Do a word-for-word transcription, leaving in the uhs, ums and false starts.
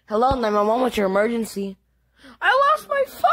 Hello, nine one one, what's your emergency? I lost my phone!